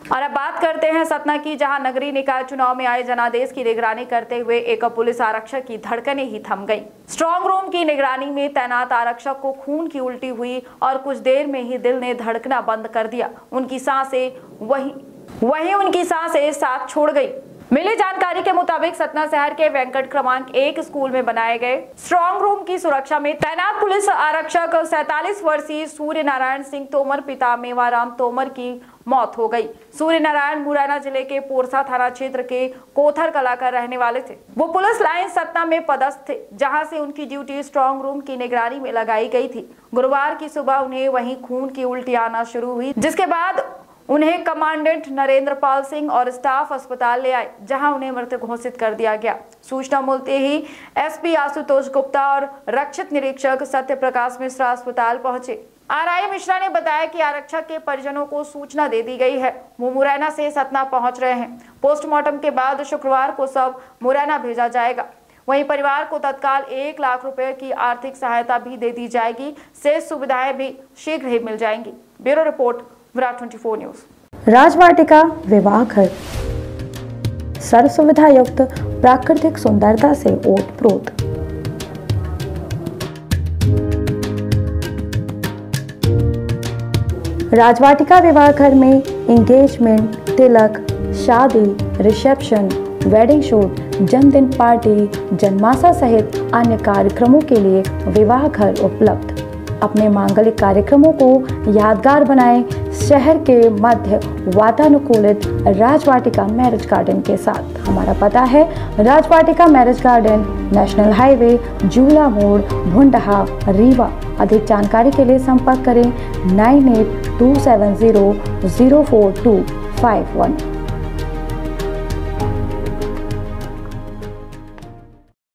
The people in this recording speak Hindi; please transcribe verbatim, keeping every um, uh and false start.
और अब बात करते हैं सतना की, जहां नगरीय निकाय चुनाव में आए जनादेश की निगरानी करते हुए एक पुलिस आरक्षक की धड़कनें ही थम गई। स्ट्रांग रूम की निगरानी में तैनात आरक्षक को खून की उल्टी हुई और कुछ देर में ही दिल ने धड़कना बंद कर दिया। उनकी सांसें वही वही उनकी सांसें साथ छोड़ गई। मिली जानकारी के मुताबिक सतना शहर के वेंकट क्रमांक एक स्कूल में बनाए गए स्ट्रांग रूम की सुरक्षा में तैनात पुलिस आरक्षक सैतालीस वर्षीय सूर्य नारायण सिंह तोमर पिता मेवाराम तोमर की मौत हो गई। सूर्य नारायण मुरैना जिले के पोरसा थाना क्षेत्र के कोथर कला का रहने वाले थे। वो पुलिस लाइन सतना में पदस्थ थे, जहां से उनकी ड्यूटी स्ट्रांग रूम की निगरानी में लगाई गई थी। गुरुवार की सुबह उन्हें वहीं खून की उल्टी आना शुरू हुई, जिसके बाद उन्हें कमांडेंट नरेंद्र पाल सिंह और स्टाफ अस्पताल ले आए, जहां उन्हें मृत घोषित कर दिया गया। सूचना मिलते ही एसपी आशुतोष गुप्ता और रक्षित निरीक्षक सत्य प्रकाश मिश्रा अस्पताल पहुंचे। आरआई मिश्रा ने बताया कि आरक्षक के परिजनों को सूचना दे दी गई है। वो मुरैना से सतना पहुंच रहे हैं। पोस्टमार्टम के बाद शुक्रवार को सब मुरैना भेजा जाएगा। वहीं परिवार को तत्काल एक लाख रुपए की आर्थिक सहायता भी दे दी जाएगी। शेष सुविधाएं भी शीघ्र ही मिल जाएंगी। ब्यूरो रिपोर्ट, विराट चौबीस न्यूज। राजवाटिका विवाह घर सर्व सुविधा युक्त प्राकृतिक सुंदरता से ओतप्रोत। राजवाटिका विवाह घर में एंगेजमेंट, तिलक, शादी, रिसेप्शन, वेडिंग शूट, जन्मदिन पार्टी, जन्माशा सहित अन्य कार्यक्रमों के लिए विवाह घर उपलब्ध। अपने मांगलिक कार्यक्रमों को यादगार बनाएं शहर के मध्य वातानुकूलित राजवाटिका मैरिज गार्डन के साथ। हमारा पता है Rajvatika marriage garden, national highway, जूला मोड़, भुंडहा, रीवा। अधिक जानकारी के लिए संपर्क करें nine eight two seven zero zero four two five one.